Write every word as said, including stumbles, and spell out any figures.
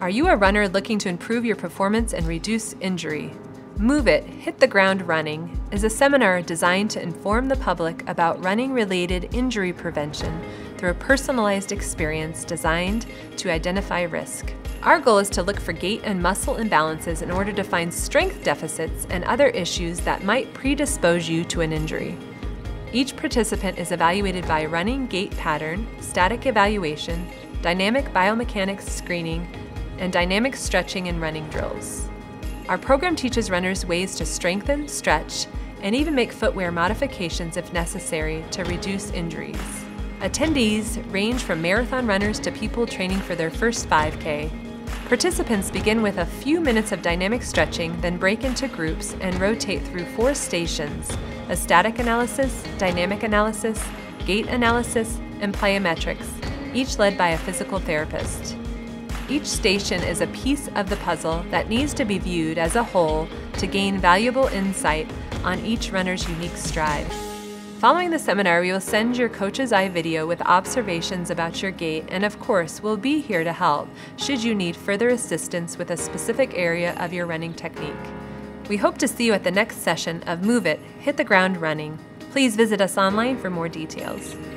Are you a runner looking to improve your performance and reduce injury? Move It, Hit the Ground Running is a seminar designed to inform the public about running-related injury prevention through a personalized experience designed to identify risk. Our goal is to look for gait and muscle imbalances in order to find strength deficits and other issues that might predispose you to an injury. Each participant is evaluated by running gait pattern, static evaluation, dynamic biomechanics screening, and dynamic stretching and running drills. Our program teaches runners ways to strengthen, stretch, and even make footwear modifications if necessary to reduce injuries. Attendees range from marathon runners to people training for their first five K. Participants begin with a few minutes of dynamic stretching, then break into groups and rotate through four stations: a static analysis, dynamic analysis, gait analysis, and plyometrics, each led by a physical therapist. Each station is a piece of the puzzle that needs to be viewed as a whole to gain valuable insight on each runner's unique stride. Following the seminar, we will send your coach's eye video with observations about your gait, and of course, we'll be here to help should you need further assistance with a specific area of your running technique. We hope to see you at the next session of Move It, Hit the Ground Running. Please visit us online for more details.